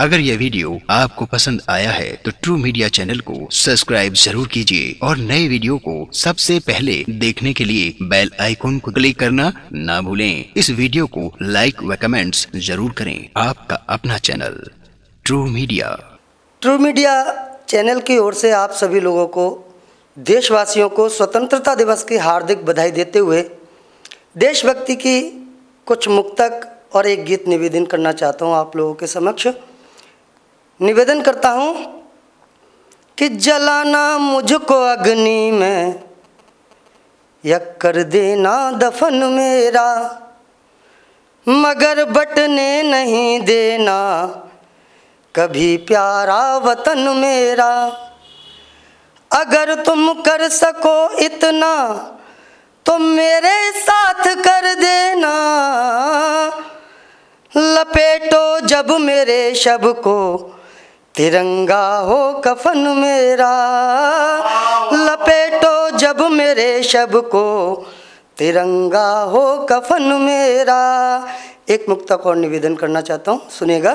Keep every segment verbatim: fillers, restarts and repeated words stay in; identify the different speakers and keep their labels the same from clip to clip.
Speaker 1: अगर यह वीडियो आपको पसंद आया है तो ट्रू मीडिया चैनल को सब्सक्राइब जरूर कीजिए और नए वीडियो को सबसे पहले देखने के लिए बेल आइकन को क्लिक करना ना भूलें। इस वीडियो को लाइक व कमेंट्स जरूर करें। आपका अपना channel true media
Speaker 2: true media channel की ओर से आप सभी लोगों को, देशवासियों को स्वतंत्रता दिवस की हार्दिक बधाई देते हुए देशभक्ति की कुछ मुक्तक और एक गीत निवेदन करना चाहता हूं आप लोगों के समक्ष। निवेदन करता हूं कि जलाना मुझको अग्नि में या कर देना दफन मेरा, मगर बटने नहीं देना कभी प्यारा वतन मेरा। अगर तुम कर सको इतना तो मेरे साथ कर देना, लपेटो जब मेरे शब को तिरंगा हो कफन मेरा, लपेटो जब मेरे शब को तिरंगा हो कफन मेरा। एक मुक्तक और निवेदन करना चाहता हूँ, सुनिएगा।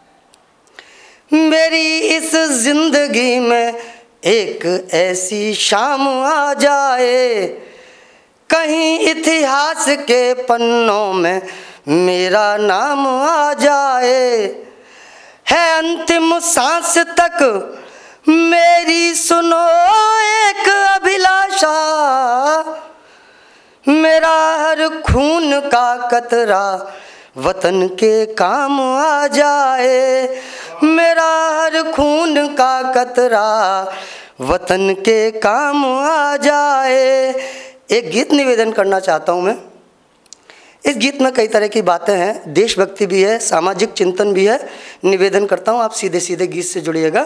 Speaker 2: मेरी इस जिंदगी में एक ऐसी शाम आ जाए, कहीं इतिहास के पन्नों में मेरा नाम आ जाए। है अंतिम सांस तक मेरी सुनो एक अभिलाषा, मेरा हर खून का कतरा वतन के काम आ जाए, मेरा हर खून का कतरा वतन के काम आ जाए। एक गीत निवेदन करना चाहता हूँ मैं। इस गीत में कई तरह की बातें हैं, देशभक्ति भी है, सामाजिक चिंतन भी है। निवेदन करता हूँ, आप सीधे सीधे गीत से जुड़िएगा।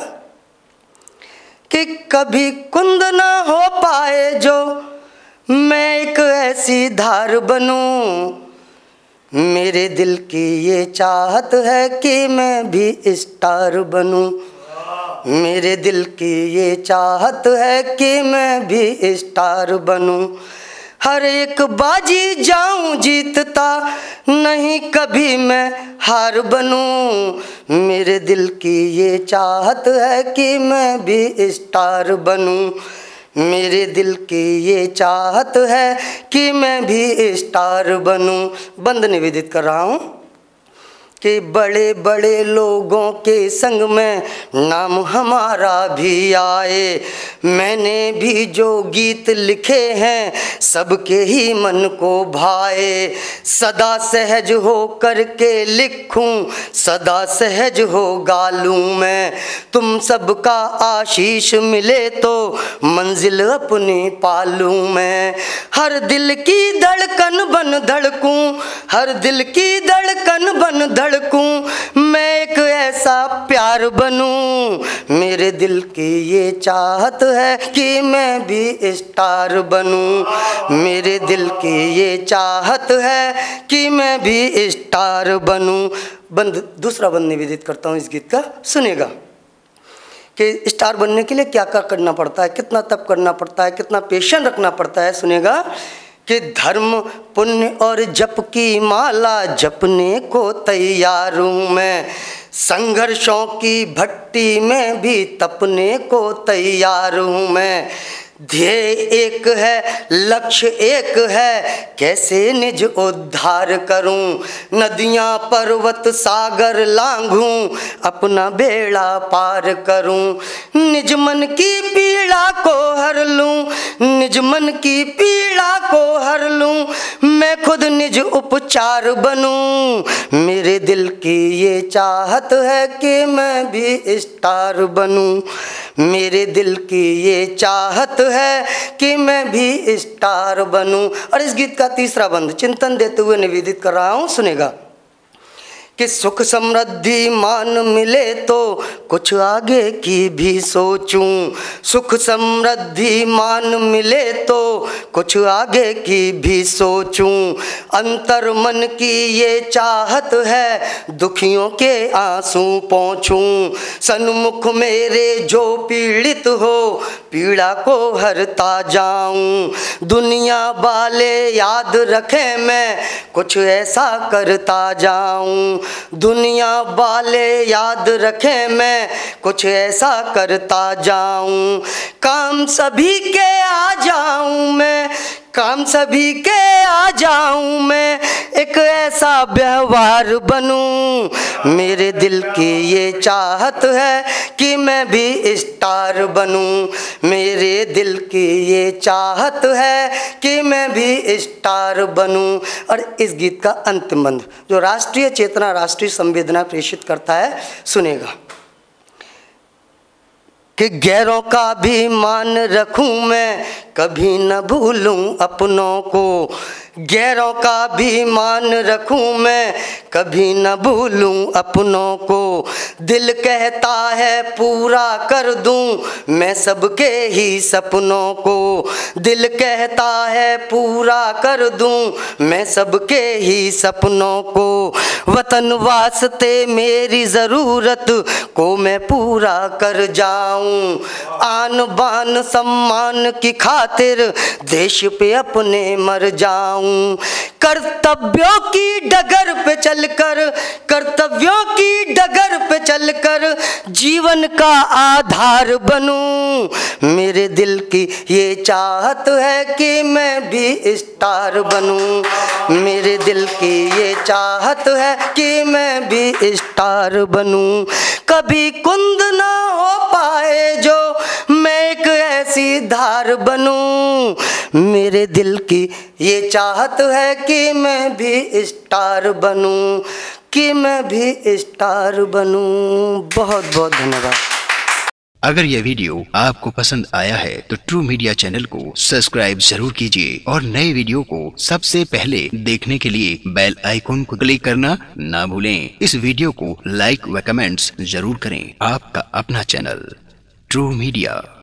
Speaker 2: कि कभी कुंद ना हो पाए जो मैं एक ऐसी धार बनूं, मेरे दिल की ये चाहत है कि मैं भी स्टार बनूं, मेरे दिल की ये चाहत है कि मैं भी स्टार बनूं। हर एक बाजी जाऊं जीतता, नहीं कभी मैं हार बनूं, मेरे दिल की ये चाहत है कि मैं भी स्टार बनूं, मेरे दिल की ये चाहत है कि मैं भी स्टार बनूं। बंद निवेदित कर रहा हूँ कि बड़े बड़े लोगों के संग में नाम हमारा भी आए, मैंने भी जो गीत लिखे हैं सबके ही मन को भाए। सदा सहज हो करके लिखूं, सदा सहज हो गालूं मैं, तुम सबका आशीष मिले तो मंजिल अपनी पालूं मैं। हर दिल की धड़कन बन धड़कूं, हर दिल की धड़कन बन धड़कूं, मैं एक ऐसा प्यार बनूं, मेरे दिल की ये चाहत है कि मैं भी स्टार बनूं, मेरे दिल की ये चाहत है कि मैं भी स्टार बनूं। बंद दूसरा बंद निवेदित करता हूँ इस गीत का, सुनेगा। कि स्टार बनने के लिए क्या क्या करना पड़ता है, कितना तप करना पड़ता है, कितना पेशेंस रखना पड़ता है, सुनेगा। कि धर्म पुण्य और जप की माला जपने को तैयार हूँ मैं, संघर्षों की भट्टी में भी तपने को तैयार हूँ मैं। ध्येय एक है, लक्ष्य एक है, कैसे निज उद्धार करूं, नदियां पर्वत सागर लांघूं, अपना बेड़ा पार करूं। निज मन की पीड़ा को हर लूं, निज मन की पीड़ा को हर लूं, मैं खुद निज उपचार बनूं, मेरे दिल की ये चाहत है कि मैं भी स्टार बनूं, मेरे दिल की ये चाहत है कि मैं भी स्टार बनूं। और इस गीत का तीसरा बंद चिंतन देते हुए निवेदित कर रहा हूं, सुनेगा। कि सुख समृद्धि मान मिले तो कुछ आगे की भी सोचूं, सुख समृद्धि मान मिले तो कुछ आगे की भी सोचूं। अंतर मन की ये चाहत है दुखियों के आंसू पोंछूं, सन्मुख मेरे जो पीड़ित हो पीड़ा को हरता जाऊं। दुनिया वाले याद रखें मैं कुछ ऐसा करता जाऊं, दुनिया वाले याद रखें मैं कुछ ऐसा करता जाऊं, काम सभी के आ जाऊं मैं, काम सभी के आ जाऊं मैं, एक ऐसा व्यवहार बनूं। मेरे दिल की ये चाहत है कि मैं भी स्टार बनूं, मेरे दिल की ये चाहत है कि मैं भी स्टार बनूं। और इस गीत का अंतिम बंद जो राष्ट्रीय चेतना, राष्ट्रीय संवेदना प्रेषित करता है, सुनेगा कि गैरों का भी मान रखूं मैं, कभी न भूलूं अपनों को, गैरों का भी मान रखूं मैं, कभी न भूलूं अपनों को। दिल कहता है पूरा कर दूं मैं सबके ही सपनों को, दिल कहता है पूरा कर दूं मैं सबके ही सपनों को। वतन वास्ते मेरी ज़रूरत को मैं पूरा कर जाऊं, आन बान सम्मान की खातिर देश पे अपने मर जाऊं। कर्तव्यों की डगर पे चलकर, कर्तव्यों की डगर पे चलकर जीवन का आधार बनूं। मेरे दिल की ये चाहत है कि मैं भी स्टार बनूं, मेरे दिल की ये चाहत है कि मैं भी स्टार बनूं। कभी कुंद ना हो पाए जो मैं एक ऐसी धार बनूं, मेरे दिल की ये चाहत है कि मैं भी स्टार बनूं, कि मैं भी स्टार बनूं। बहुत बहुत धन्यवाद।
Speaker 1: अगर यह वीडियो आपको पसंद आया है तो ट्रू मीडिया चैनल को सब्सक्राइब जरूर कीजिए और नए वीडियो को सबसे पहले देखने के लिए बेल आइकन को क्लिक करना ना भूलें। इस वीडियो को लाइक व कमेंट्स जरूर करें। आपका अपना चैनल ट्रू मीडिया।